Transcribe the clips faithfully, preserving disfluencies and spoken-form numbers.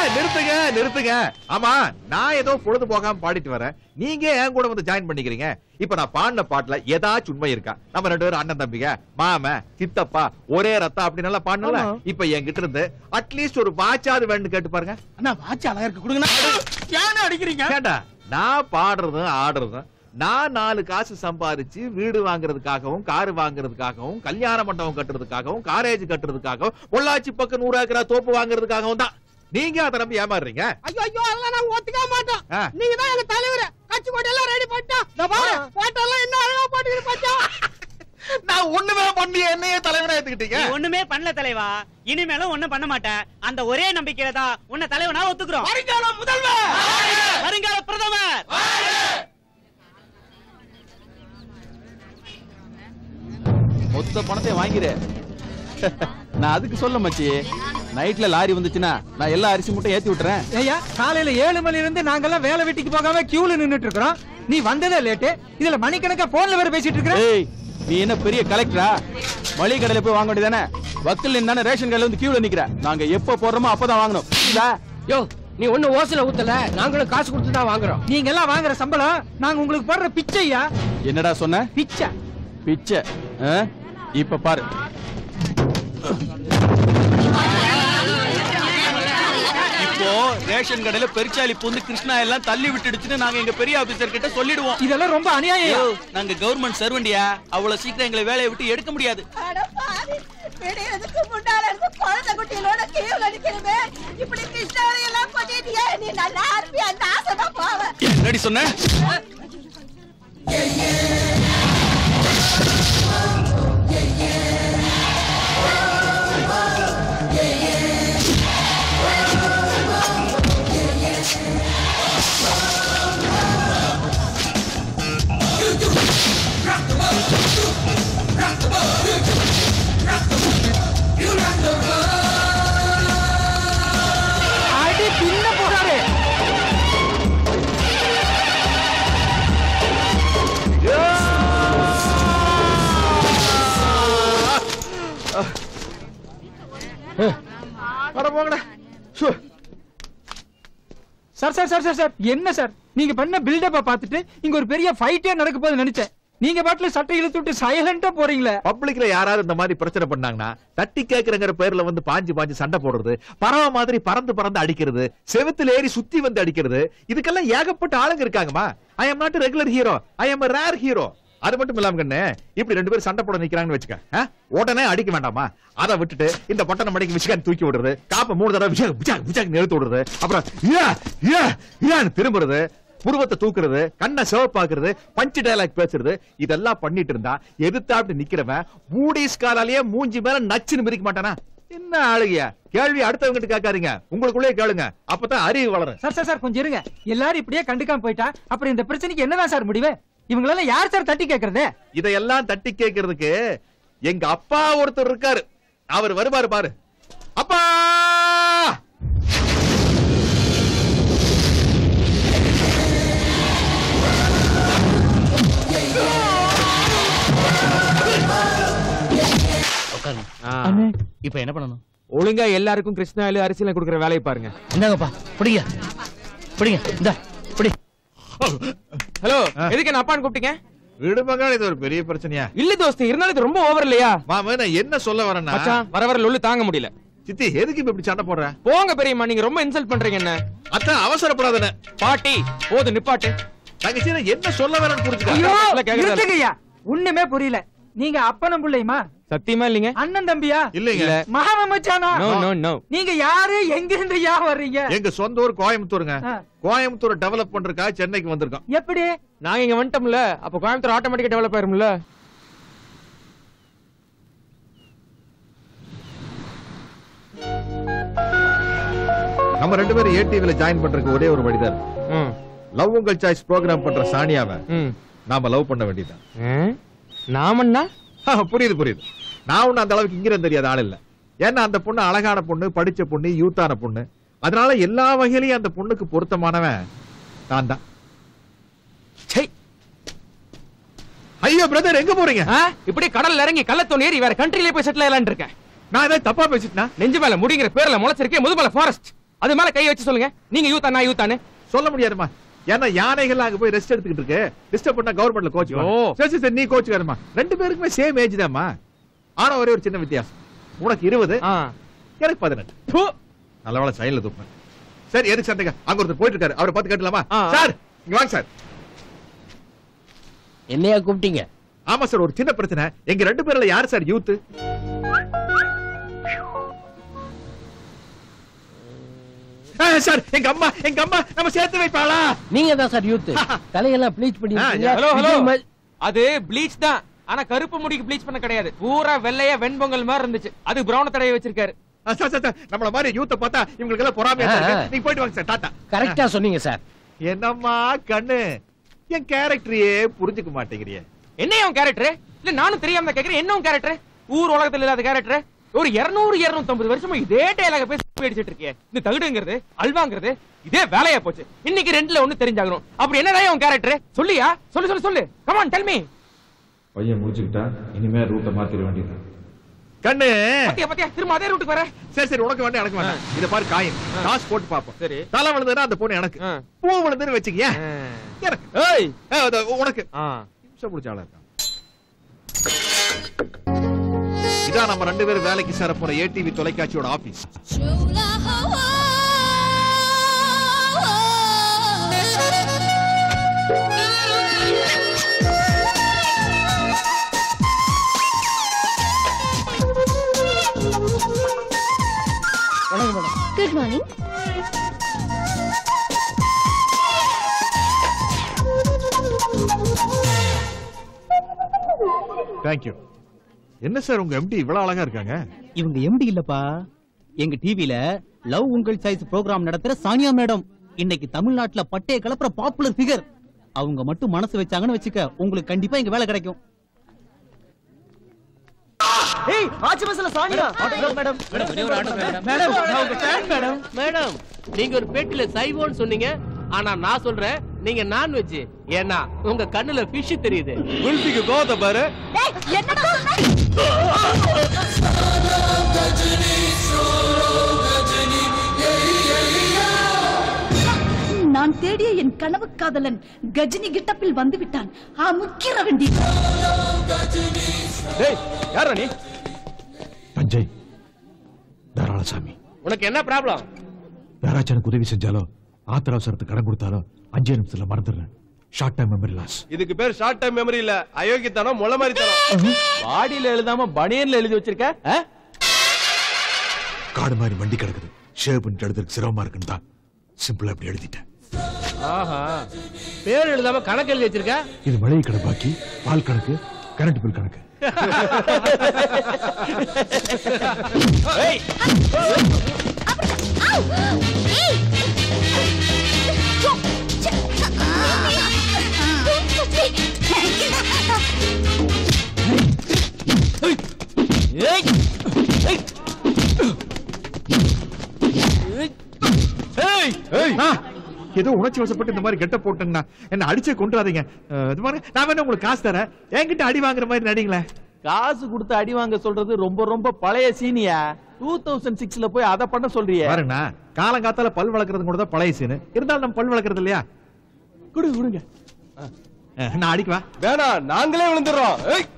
நிறுத்துங்க நிறுத்துங்க. ஆமா, நான் ஏதோ பொழுது போகாம பாடிட்டு வரேன், நீங்க என் கூட வந்து ஜாயின் பண்ணிக்கிறீங்க. இப்ப நான் பாடின பாட்டுல ஏதாச்சும் உண்மை இருக்கா? நம்ம ரெண்டு பேரும் அண்ணன் தம்பிங்க, மாம சித்தப்பா, ஒரே ரத்தம் அப்படி நல்லா பாடணும்ல. இப்ப என்கிட்ட இருந்து அட்லீஸ்ட் ஒரு வாட்சாவது வேணும்னு கேட்டு பாருங்க. அண்ணா வாட்ச் அழகா இருக்கு, கொடுங்க. ஏன் அடிக்கிறீங்க? கேட்டா நான் பாடுறதும் ஆடுறதும், நான் நாலு காசு சம்பாதிச்சு வீடு வாங்குறதுக்காகவும் காரு வாங்குறதுக்காகவும் கல்யாண மண்டபம் கட்டுறதுக்காகவும் காரேஜ் கட்டுறதுக்காகவும் பொள்ளாச்சி பக்கம் நூறு ஏக்கரா தோப்பு வாங்குறதுக்காகவும் தான். நீங்க அதை நம்பி ஏமாறுறீங்க. ஐயோ ஐயோ, அதெல்லாம் நான் ஒத்துக்க மாட்டேன். நீங்க தான் எங்க தலைவர். கட்சி கோட்டை எல்லாம் ரெடி பண்ணிட்டோம். இந்த பாரு போட்டோ எல்லாம் என்ன அழகா போட்டுக்கிட்டு பாச்சா. நான் ஒண்ணுமே பண்ணி என்னையே தலைவரா ஏத்துக்கிட்டீங்க. ஒண்ணுமே பண்ணல தலைவா, இனிமேலும் ஒண்ணும் பண்ண மாட்டேன். அந்த ஒரே நம்பிக்கையில தான் உன்னை தலைவனா ஒத்துக்கிறோம். வருங்கால முதல்வர், வருங்கால பிரதமர். மொத்த பணத்தை வாங்கிரு. நான் அதுக்கு சொல்ல மச்சி, நைட்ல லாரி வந்துச்சுன்னா நான் எல்லா அரிசி மூட்டை ஏத்தி விட்டுறேன். ஐயா, காலையில ஏழு மணில இருந்து நாங்கெல்லாம் வேலை வெட்டிக்கு போகாம கியூல நின்னுட்டு இருக்கோம். நீ வந்ததே லேட்டு, இதுல மணிக்கணக்கா போன்ல வேற பேசிட்டு இருக்க. ஏய், நீ என்ன பெரிய கலெக்டரா? மளிகை கடையில போய் வாங்க வேண்டியதானே? வக்கீல் நின்னானே ரேஷன் கடையில வந்து கியூல நிக்கிற. நாங்க எப்ப போடுறோமோ அப்பதான் வாங்கணும். யோ, நீ ஒண்ணு ஓசல ஊத்தல, நாங்களும் காசு கொடுத்து தான் வாங்குறோம். நீங்க எல்லாம் வாங்குற சம்பளம் நாங்க உங்களுக்கு போடுற பிச்சையா. என்னடா சொன்ன? பிச்சை பிச்சை. இப்ப பாரு. இப்போ ரேஷன் கடையில பெருச்சாலி பூந்து கிருஷ்ணா எல்லாம் தள்ளி விட்டுடுச்சுன்னு நாங்க எங்க பெரிய ஆபீசர் கிட்ட சொல்லிடுவோம். இதெல்லாம் ரொம்ப அநியாயம். நாங்க கவர்மெண்ட் சர்வெண்டியா, அவ்வளவு சீக்கிரம் எங்களை வேலையை விட்டு எடுக்க முடியாது. முன்னால இருந்து குழந்தை குட்டிகளோட கீழே அடிக்கிறமே, இப்படி கிருஷ்ணாவை எல்லாம் கொட்டிட்டியே, நீ நல்லா இருப்பி, அந்த ஆசைமா போவ. என்னடி சொன்ன? அடி பின்ன போறாரு. Sir sir sir sir sir என்ன சார், நீங்க பண்ண பில்டப்ப பார்த்துட்டு இங்க ஒரு பெரிய ஃபைட்டே நடக்க போகுது நினைச்சேன். நீங்க பாட்டுல சட்டை இழுத்து விட்டு சைலண்டா போறீங்களே. பப்ளிக்ல யாராவது இந்த மாதிரி பிரச்சனை பண்ணாங்கன்னா தட்டி கேக்குறங்கிற பேர்ல வந்து பாஞ்சு பாஞ்சு சண்டை போடுறது, பறவை மாதிரி பறந்து பறந்து அடிக்கிறது, செவுத்துல ஏறி சுத்தி வந்து அடிக்கிறது, இதுக்கெல்லாம் ஏகப்பட்ட ஆளுங்க இருக்காங்கம்மா. I am not regular hero, I am rare hero. அது மட்டும் இல்லாம கண்ணு, இப்படி ரெண்டு பேரும் சண்டை போட நிக்கிறாங்கன்னு வச்சுக்க, உடனே அடிக்க வேண்டாமா? அதை விட்டுட்டு இந்த பட்டணம் மடைக்கு விசிகான் தூக்கி விடுறது, காப்ப மூணு தடவை விஜய் விஜய் விஜய் நிறுத்தி விடுறது, அப்புறம் ஏ ஏ ஏன்னு திரும்புறது, புருவத்தை தூக்குறது, கண்ணை சிவப்பாக்குறது, பஞ்சு டயலாக் பேசுறது, இதெல்லாம் பண்ணிட்டு இருந்தா எதிர்த்தாப்ட்டு நிக்கிறவன் பூடிஸ் காலாலேயே மூஞ்சி மேல நச்சுன்னு மிதிக்க மாட்டானா? என்ன ஆளுகையா? கேள்வி அடுத்தவங்கிட்ட கேட்காதீங்க, உங்களுக்குள்ளே கேளுங்க, அப்பதான் அறிவு வளரும். சார் சார் சார் கொஞ்சம் இருங்க. எல்லாரும் இப்படியே கண்டுக்காம போயிட்டா அப்புறம் இந்த பிரச்சனைக்கு என்னதான் சார் முடிவு? இவங்களெல்லாம் யார் சார் தட்டி கேக்குறது? இதையெல்லாம் தட்டி கேட்கறதுக்கு எங்க அப்பா ஒருத்தர் இருக்காரு, அவர் வருவாரு பாரு. அப்பா! இப்ப என்ன பண்ணணும்? ஒழுங்கா எல்லாருக்கும் கிருஷ்ணாயில அரிசியில கொடுக்கற வேலையை பாருங்க. இந்தாங்கப்பா, பிடிங்க பிடிங்க. இந்த பிடி. ஹலோ, எதுக்கு என்ன அப்பான்னு கூப்பிட்டீங்க? விடுமங்க, இது ஒரு பெரிய பிரச்சனையா? இல்ல தோஸ்து, இருந்தாலும் இது ரொம்ப ஓவர் இல்லையா? மாமா, நான் என்ன சொல்ல வரேன்னா, வர வர லொல்லு தாங்க முடியல. சித்தி எதுக்கு இப்ப இப்படி சண்டை போடுற? போங்க பெரியம்மா, நீங்க ரொம்ப இன்சல்ட் பண்றீங்க என்ன. அத்தான் அவசரப்படாதே பாட்டி. போது நிப்பாட்டு. தங்கச்சி என்ன சொல்ல வரேன்னு புரிஞ்சுக்க. ஒண்ணுமே புரியல. நீங்க அப்பனும் பிள்ளையுமா? சத்தியமா இல்லீங்க. அண்ணன் தம்பியா? இல்லீங்க. மகா மச்சானா? No no no. நீங்க யாரு, எங்க இருந்து யா வர்றீங்க? எங்க சொந்த ஊர் கோயம்புத்தூருங்க. கோயம்புத்தூர் டெவலப் பண்றதுக்காக சென்னைக்கு வந்திருக்கோம். எப்படி? நாங்க இங்க வந்துட்டோம்ல, அப்ப கோயம்புத்தூர் ஆட்டோமேட்டிக்கா டெவலப் ஆயிரும்ல. நம்ம ரெண்டு பேரும் ஏடிவில ஜாயின் பண்றதுக்கு ஒரே ஒரு வழிதான். லவ் உங்கள் சாய்ஸ் ப்ரோகிராம் பண்ற சானியாவை நாம லவ் பண்ண வேண்டியதான். நாமன்னா? புரியுது புரியுது. நான் ஒண்ணு அந்த அளவுக்கு இங்கிருந்து தெரியாத ஆள் இல்ல. ஏன்னா அந்த பொண்ணு அழகான பொண்ணு, படிச்ச பொண்ணு, யூத்தான பொண்ணு. அதனால எல்லா வகையிலையும் அந்த பொண்ணுக்கு பொருத்தமானவன் நான் தான். ஐயோ பிரதர், எங்க போறீங்க? இப்படி கடல்ல இறங்கி கள்ளத்தோணி ஏறி வேற கண்ட்ரில போய் செட்டில் ஆகலாம்னு இருக்கேன். நான் ஏதாவது தப்பா பேசிட்டேனா? நெஞ்சு மேல முடிங்கிற பேர்ல முளைச்சிருக்கேன், முதுமலை ஃபாரஸ்ட். அது மேல கை வச்சு சொல்லுங்க, நீங்க யூத்தா நான் யூத்தானு சொல்ல முடியாதுமா. ஏன்னா யானைகள் அங்க போய் ரெஸ்ட் எடுத்துக்கிட்டு இருக்கு. டிஸ்டர்ப் பண்ணா கவர்மெண்ட்ல கோச். ஓ. சரி சரி நீ கோச்சுக்காரமா. ரெண்டு பேருக்குமே சேம் ஏஜ் தான்மா. ஆனா ஒரே ஒரு சின்ன வித்தியாசம். உனக்கு இருபது, எனக்கு பதினெட்டு. நல்ல வேளை சைடுல தூப்பேன். சரி எதுக்கு சண்டைங்க? அங்க ஒருத்தர் போயிட்டு இருக்காரு, அவரை பார்த்து கேட்டலாமா? சார் இங்க வாங்க சார். என்னையா கூப்பிட்டீங்க? ஆமா சார், ஒரு சின்ன பிரச்சனை. எங்க ரெண்டு பேர்ல யாரு சார் யூத்? சார் எங்க அம்மா எங்க அம்மா நம்ம சேர்த்து வைப்பாளா? நீங்க தான் சார் யூத். தலையெல்லாம் ப்ளீச் பண்ணி ஹலோ ஹலோ, அது ப்ளீச் தான். ஆனா கருப்பு முடிக்கு ப்ளீச் பண்ண கிடையாது. பூரா வெள்ளையா வெண்பொங்கல் மாதிரி இருந்துச்சு. அது பிரவுன் தடவை வச்சிருக்காரு. சார் சார் நம்மள மாதிரி யூத்த பார்த்தா இவங்களுக்கு எல்லாம் பொறாமையா இருக்கு. நீங்க போயிட்டு வாங்க சார். டாடா. கரெக்டா சொன்னீங்க சார். என்னம்மா கண்ணு, என் கேரக்டரையே புரிஞ்சுக்க மாட்டேங்கிறியே. என்ன உன் கேரக்டர்? இல்ல நானும் தெரியாம கேக்குறேன். என்ன உன் கேரக்டர்? ஊர் உலகத்துல இல்லாத கேரக்டர். ஒரு இருநூறு இருநூத்தி ஐம்பது வருஷமா இதே டயலாக பேசி அடிச்சிட்டு இருக்கே. இந்த தகுடுங்கிறது அல்வாங்கிறது இதே வேலையா போச்சு. இன்னைக்கு ரெண்டுல ஒண்ணு தெரிஞ்சாகணும். அப்படி என்னடா உன் கேரக்டர்? சொல்லியா? சொல்லு சொல்லு சொல்லு. Come on tell me. பையன் முடிச்சுக்கிட்டா இனிமே ரூட்டை மாத்திர வேண்டியது. கண்ணு பத்தியா பத்தியா திரும்ப அதே ரூட்டுக்கு வர. சரி சரி உனக்கு வேண்டாம் எனக்கு வேண்டாம். இத பாரு காயின் காசு போட்டு பாப்போம். சரி தலை விழுந்தா அந்த பொண்ணு எனக்கு, பூ விழுந்துன்னு வச்சுக்கியா எனக்கு. ஏய் உனக்கு நிமிஷம் முடிச்சாளா இருக்கா? இதான் நம்ம ரெண்டு பேரும் வேலைக்கு சேர போற ஏடிவி தொலைக்காட்சியோட office. Good morning. Thank you. என்ன சார் உங்க எம்டி இவ்வளவு அழகா இருக்காங்க? இவங்க எம்டி இல்லப்பா, எங்க டிவில லவ் உங்கள் சாய்ஸ் ப்ரோகிராம் நடத்துற சானியா மேடம். இன்னைக்கு தமிழ்நாட்டுல பட்டைய கலப்புற பாப்புலர் ஃபிகர். அவங்க மட்டும் மனசு வச்சாங்கன்னு வச்சுக்க, உங்களுக்கு கண்டிப்பா இங்க வேலை கிடைக்கும். ஏய் ஆச்சு பஸ்ல சானியா மேடம் மேடம் மேடம் நான் உங்க ஃபேன் மேடம். மேடம் நீங்க ஒரு பெட்ல சைவோன்னு சொன்னீங்க, ஆனா நான் சொல்றேன் நீங்க நான் வெஜ். ஏன்னா உங்க கண்ணுல ஃபிஷ் தெரியுது. குல்பிக்கு கோத பாரு. டேய் என்னடா சொன்ன? நான் தேடிய என் கனவு காதலன் கஜினி கிட்டப்பில் வந்து விட்டான். அமுக்கிற வேண்டி. டேய் யாரா நீ? தஞ்சை தாராளசாமி. உனக்கு என்ன ப்ராப்ளம்? யாராச்சும் எனக்கு உதவி செஞ்சாலோ ஆத்திர அவசரத்துக்கு கடன் கொடுத்தாலோ அஞ்சே நிமிஷத்துல மறந்துடுறேன். Short time memory loss. இதுக்கு பேர் ஷார்ட் டைம் மெமரி இல்ல, அயோக்கியத்தனம், முளை மாதிரி தனம். பாடியில எழுதாம பனியன்ல எழுதி வச்சிருக்க. காடு மாதிரி வண்டி கிடக்குது, ஷேவ் பண்ணிட்டு எழுதுறதுக்கு சிரமமா இருக்குன்னு தான் சிம்பிளா அப்படி எழுதிட்டேன். ஆஹா, பேர் எழுதாம கணக்கு எழுதி வச்சிருக்க. இது மளிகை கடை பாக்கி, பால் கணக்கு, கரண்ட் பில் கணக்கு. ஏதோ உணர்ச்சி வசப்பட்டு இந்த மாதிரி கெட்ட போட்டீங்கன்னா என்ன அடிச்சே கொண்டாதீங்க. நான் வேணா உங்களுக்கு காசு தரேன், என்கிட்ட அடி வாங்குற மாதிரி நடிங்களேன். காசு கொடுத்து அடி வாங்க சொல்றது ரொம்ப ரொம்ப பழைய சீனியா. டூ தௌசண்ட் சிக்ஸ்ல போய் அதை பண்ண சொல்றிய. பாருண்ணா, காலங்காத்தால பல் வளர்க்கறது கூட தான் பழைய சீனு. இருந்தாலும் நம்ம பல் வளர்க்கறது இல்லையா? குடு குடுங்க. நான் அடிக்குவா? வேணாம், நாங்களே விழுந்துடுறோம்.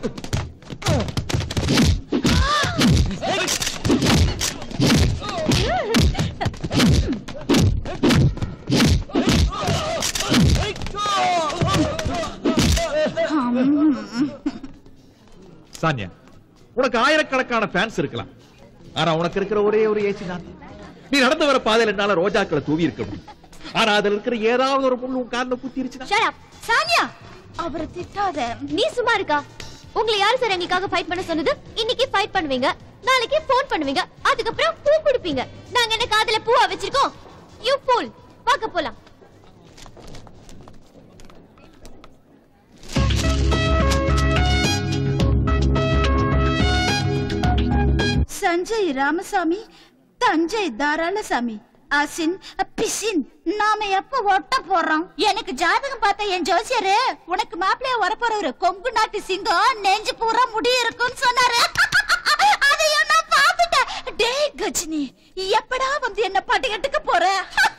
சானியா, உனக்கு ஆயிரக்கணக்கான ஃபேன்ஸ் இருக்கலாம், ஆனா உனக்கு இருக்கிற ஒரே ஒரு ஏசி தான். நீ நடந்து வர பாதையில என்னால ரோஜாக்களை தூவி இருக்க முடியும், ஆனா அதுல இருக்கிற ஏதாவது ஒரு முள்ளு உன் கால்ல குத்திருச்சுனா. ஷட் அப் சானியா, அவரை திட்டாத. நீ சும்மா இருக்கா? உங்களை யாரு சார் எங்களுக்காக ஃபைட் பண்ண சொன்னது? இன்னைக்கு ஃபைட் பண்ணுவீங்க, நாளைக்கு ஃபோன் பண்ணுவீங்க, அதுக்கப்புறம் பூ கொடுப்பீங்க. நாங்க என்ன காதுல பூவா வச்சிருக்கோம்? You fool. வாங்க போலாம். சஞ்சய் ராமசாமி, தஞ்சை தாராளசாமி, அசின் பிசின், நாம எப்ப ஒட்ட போறோம்? எனக்கு ஜாதகம் பார்த்த என் ஜோசியரு உனக்கு மாப்பிளைய வரப்போறவரு கொங்கு நாட்டு சிங்கம், நெஞ்சு பூரா முடி இருக்குன்னு சொன்னாரு. அதையும் நான் பார்த்துட்டேன். டேய் கஜினி எப்படா வந்து என்ன பாட்டு கட்டுக்க போற